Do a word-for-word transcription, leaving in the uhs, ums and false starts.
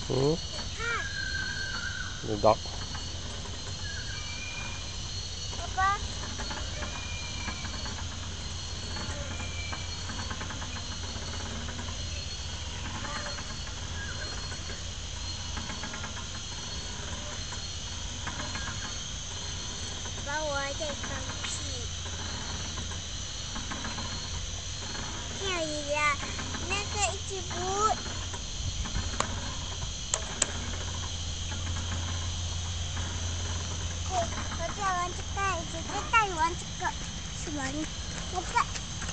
嗯，知道。 爸爸，爸爸，我在生气。可以了，那个一起不。